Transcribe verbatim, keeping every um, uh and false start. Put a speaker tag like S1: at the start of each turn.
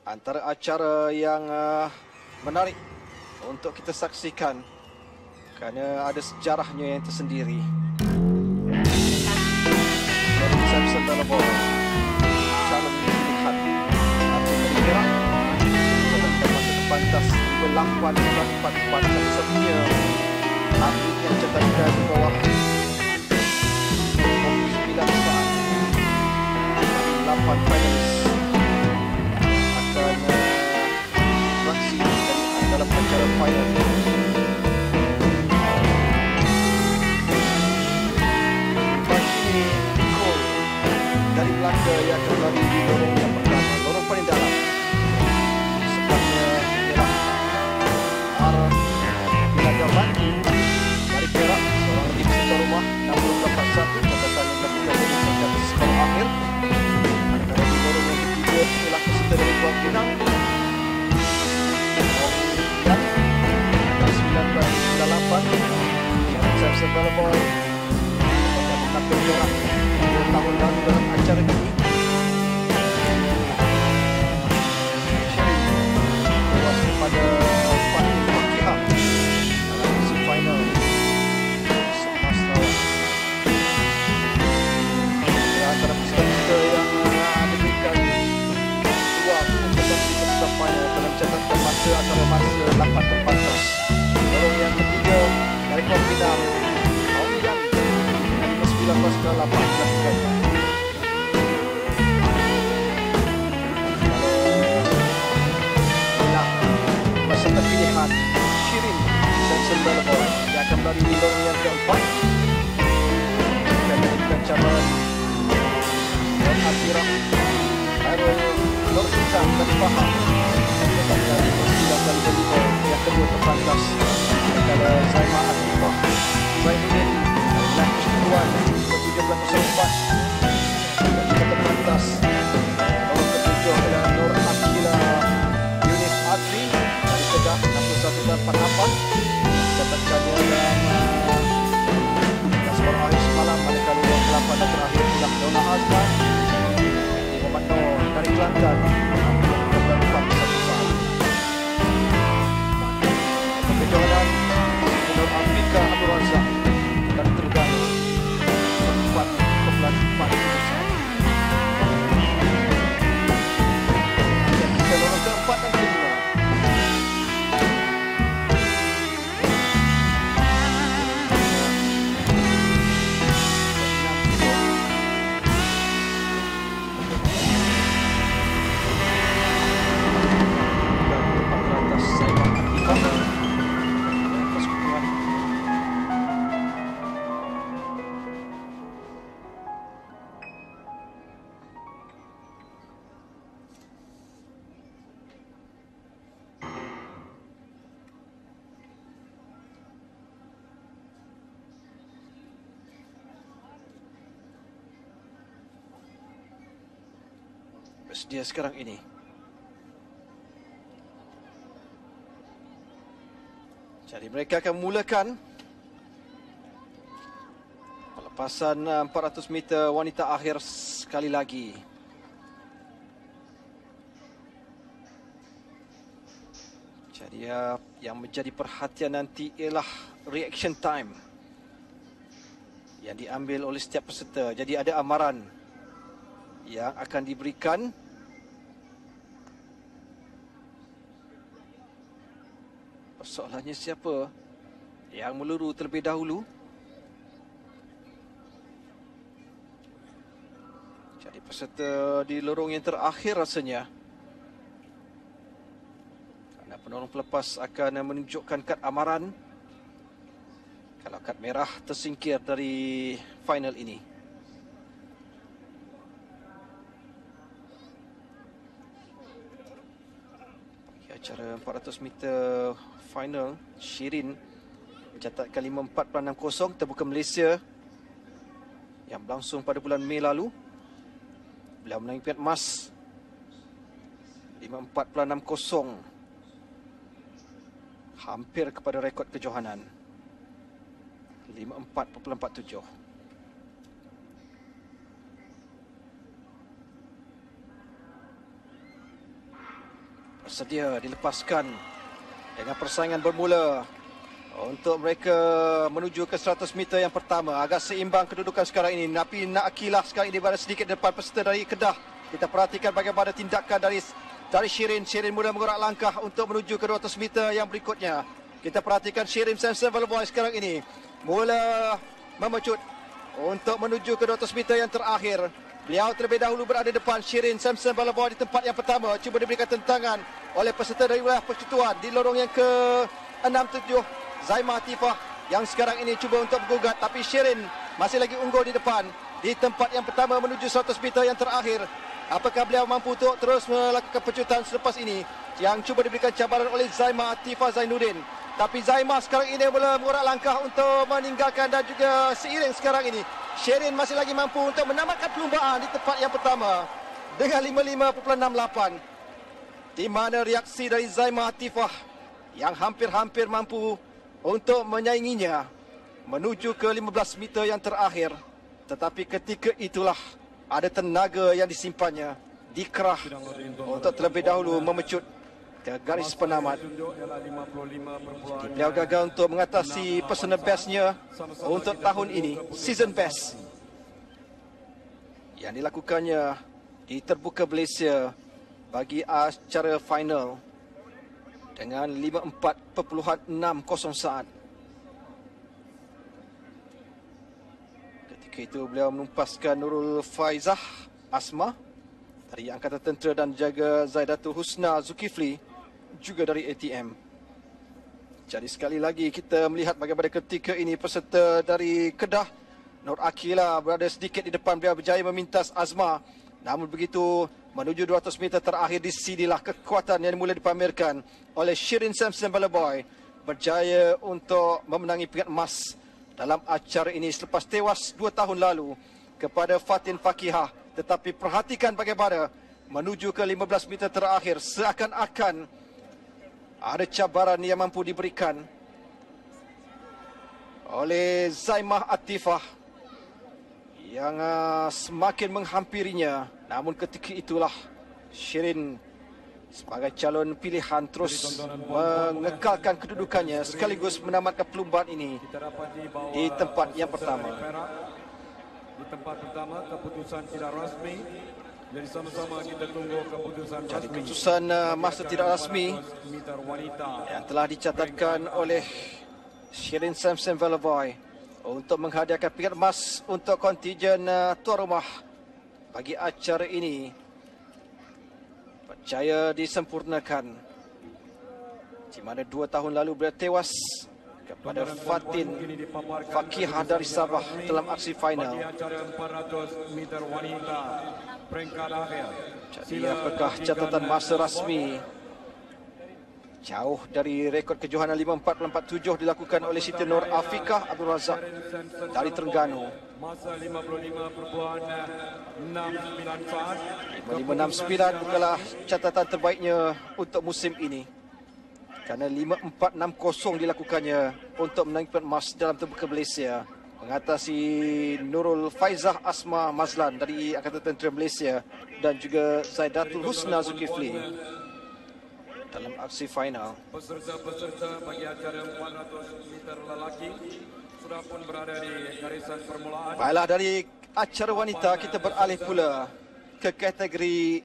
S1: antara acara yang uh, menarik untuk kita saksikan kerana ada sejarahnya yang tersendiri. Dari Samson Dalabor, calon pilihan atlet dari Perak, mencatatkan masa terpantas dua lapan sembilan empat empat satu-satunya atlet yang mencatatkan di bawah dua puluh sembilan saat. lapan finalis akan beraksi dalam acara final. Bashini Nicole dari Melaka yang akan berlari di lorong yang pertama, lorong paling dalam. Sebelumnya ialah Ara Bilagawati dari Perak, seorang lagi peserta rumah enam puluh empat satu, catatan yang terbuka dari singkat skor akhir. Antara di lorong yang ketiga ialah peserta dari Kuala Pinang sembilan belas sembilan lapan yang Samson Dalabor yang menampil Perak dua tahun lalu dalam acara ini. Tewas pada Fatih Fakihah dalam sesi final Mas Sarawak. Antara peserta yang diberikan dua kompetisi peserta final dalam catatan masa antara masa lapan empat belas. Lorong yang ketiga dari Kuala Pinang, Aulian lima sembilan belas ke lapan dilakukannya. Inilah peserta pilihan Shirin Samson Dalabor yang akan berlari di lorong yang keempat. Dan diberikan cabaran dan Atirah Hairul Nur Insan dan Faham mencatatkan sembilan kali berlima yang kedua terpantas. Kalau Zaimah Atifah Zainuddin Lakush Ketuan tujuh belas kosong empat yang juga terpantas. Nomor ketujuh adalah Nur Akila Yunif Adri dari Kedah enam puluh satu empat lapan. Catatkannya dalam uh, skor akhir semalam, manakala dua puluh delapan dan terakhir adalah Dona Azman di Muhammad Noor dari Kelantan enam puluh empat satu saat. Kejohanan Nur Afrika Abdul Razak dan Terengganu empat empat saat. Dan kita lorong keempat dan kelima. Bersedia sekarang ini. Jadi mereka akan mulakan pelepasan empat ratus meter wanita akhir sekali lagi. Jadi uh, yang menjadi perhatian nanti ialah reaction time yang diambil oleh setiap peserta. Jadi ada amaran yang akan diberikan. Persoalannya siapa yang meluru terlebih dahulu? Jadi peserta di lorong yang terakhir rasanya. Kerana penolong pelepas akan menunjukkan kad amaran kalau kad merah tersingkir dari final ini. Acara empat ratus meter final, Shirin mencatatkan lima empat enam kosong terbuka Malaysia yang berlangsung pada bulan Mei lalu. Beliau menang piala emas lima empat enam kosong, hampir kepada rekod kejohanan lima empat empat tujuh. bersedia dilepaskan dengan persaingan bermula untuk mereka menuju ke seratus meter yang pertama. Agak seimbang kedudukan sekarang ini. Tapi Nak Akilah sekarang ini berada sedikit depan peserta dari Kedah. Kita perhatikan bagaimana tindakan dari dari Shirin. Shirin mula mengorak langkah untuk menuju ke dua ratus meter yang berikutnya. Kita perhatikan Shirin Samson Valoboy sekarang ini mula memecut untuk menuju ke dua ratus meter yang terakhir. Beliau terlebih dahulu berada depan. Shirin Samson Valoboy di tempat yang pertama. Cuba diberikan tentangan oleh peserta dari wilayah percutuan di lorong yang ke enam tujuh. Zaimah Atifah yang sekarang ini cuba untuk bergugat, tapi Shirin masih lagi unggul di depan di tempat yang pertama menuju seratus meter yang terakhir. Apakah beliau mampu untuk terus melakukan pecutan selepas ini yang cuba diberikan cabaran oleh Zaimah Atifah Zainuddin. Tapi Zaimah sekarang ini mula mengorak langkah untuk meninggalkan, dan juga seiring sekarang ini Shirin masih lagi mampu untuk menamatkan perlumbaan di tempat yang pertama dengan lima puluh lima perpuluhan enam lapan. Di mana reaksi dari Zaimah Atifah yang hampir-hampir mampu untuk menyainginya menuju ke lima belas meter yang terakhir. Tetapi ketika itulah ada tenaga yang disimpannya dikerah untuk terlebih dahulu memecut ke garis penamat. Jadi beliau gagal untuk mengatasi personal bestnya untuk tahun ini, season best yang dilakukannya di Terbuka Malaysia bagi acara final dengan lima puluh empat perpuluhan enam kosong saat. Ketika itu beliau menumpaskan Nurul Faizah Asma dari Angkatan Tentera dan jaga Zaidatul Husna Zulkifli juga dari A T M. Jadi sekali lagi kita melihat bagaimana ketika ini peserta dari Kedah, Nur Akilah, berada sedikit di depan. Beliau berjaya memintas Azma. Namun begitu menuju dua ratus meter terakhir, di sinilah kekuatan yang mula dipamerkan oleh Shirin Samson Valoboy, berjaya untuk memenangi pingat emas dalam acara ini selepas tewas dua tahun lalu kepada Fatin Fakihah. Tetapi perhatikan bagaimana menuju ke lima belas meter terakhir seakan-akan ada cabaran yang mampu diberikan oleh Zaimah Atifah yang uh, semakin menghampirinya. Namun ketika itulah Shirin sebagai calon pilihan terus mengekalkan kedudukannya sekaligus menamatkan perlumbaan ini di tempat yang pertama.
S2: Di tempat pertama keputusan tidak rasmi. Jadi sama-sama kita tunggu keputusan rasmi.
S1: Jadi keputusan uh, masa tidak rasmi yang telah dicatatkan oleh Shirin Samson Valoboy untuk menghadiahkan pingat emas untuk kontijen uh, tuan rumah bagi acara ini berjaya disempurnakan, di mana dua tahun lalu beliau tewas kepada Fatin Fakihah dari Sabah dalam aksi final. Jadi apakah catatan masa rasmi jauh dari rekod kejohanan lima empat empat tujuh dilakukan oleh Siti Nur Afiqah Abdul Razak dari Terengganu.
S2: Masa lima puluh lima perpuluhan enam sembilan saat.
S1: lima lima enam sembilan bukanlah catatan terbaiknya untuk musim ini, kerana lima empat enam kosong dilakukannya untuk menangani pingat emas dalam Terbuka Malaysia, mengatasi Nurul Faizah Asma Mazlan dari Angkatan Tentera Malaysia dan juga Zaidatul Husna Zulkifli dalam aksi final.
S2: Peserta-peserta bagi acara empat ratus meter lelaki sudah pun berada di garisan permulaan.
S1: Baiklah, dari acara wanita kita beralih pula ke kategori